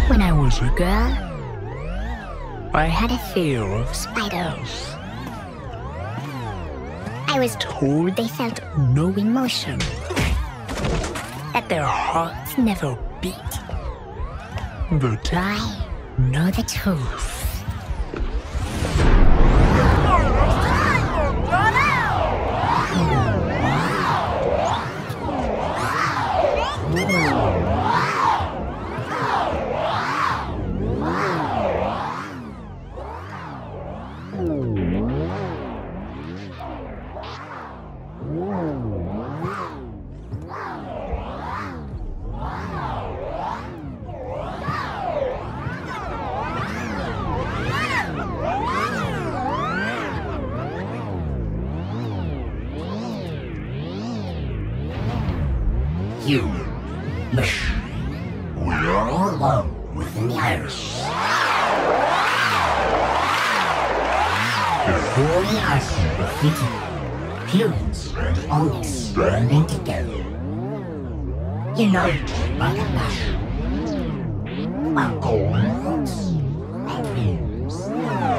When I was a girl, I had a fear of spiders. I was told they felt no emotion, that their hearts never beat. But I know the truth. You, Mish. We are all alone within the iris. Before the iris were defeated, humans and Omnis blending together. United by compassion, while golden roots and dreams.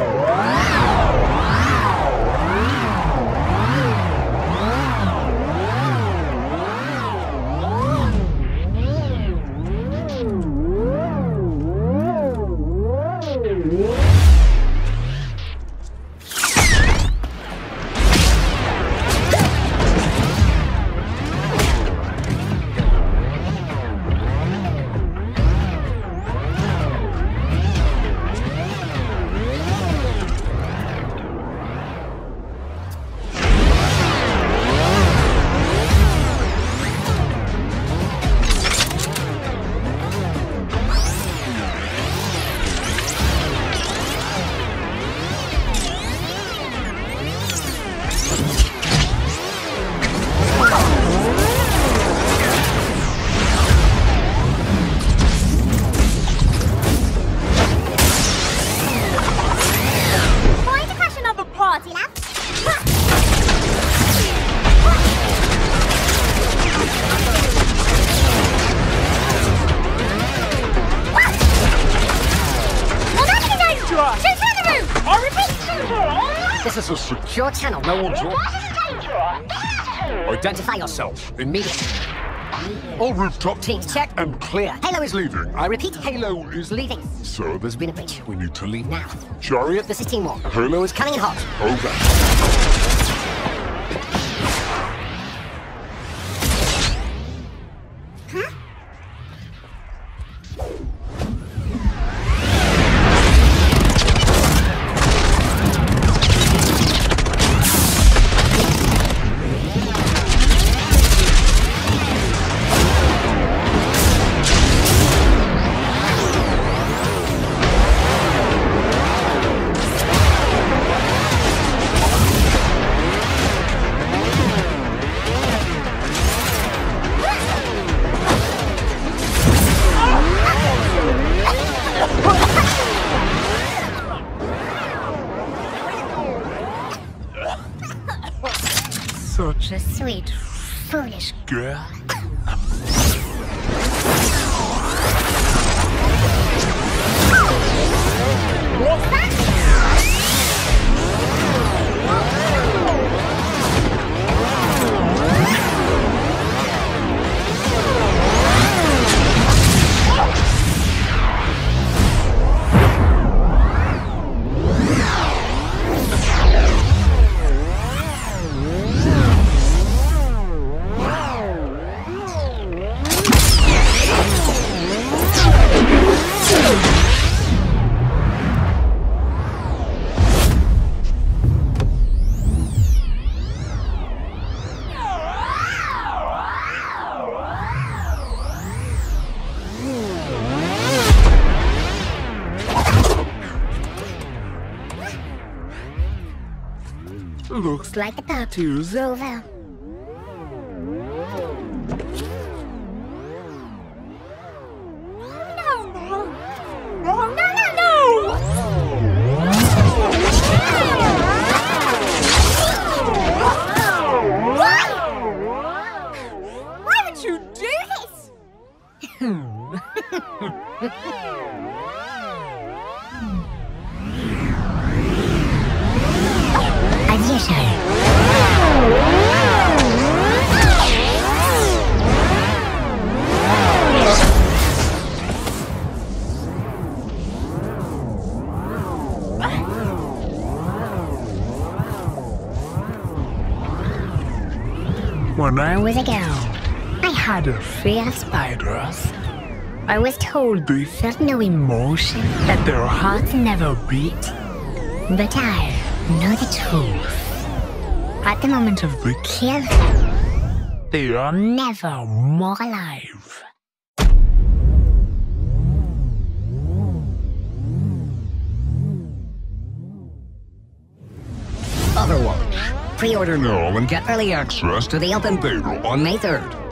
This is a secure channel. No one's Identify yourself immediately. All rooftop Teams check and clear. Halo is leaving. I repeat, Halo is leaving. So There's been a breach. we need to leave Now. Chariot, This is Team 1. Halo is Coming in hot. over. Such a sweet, foolish girl. Looks like the tattoo's over. Why would you do this? too. When I was a girl, I had a fear of spiders. I was told they felt no emotion, that their hearts never beat. But I know the truth. At the moment of the kill, they are never more alive. Overwatch. Pre-order now and get early access to the open beta on May 3rd.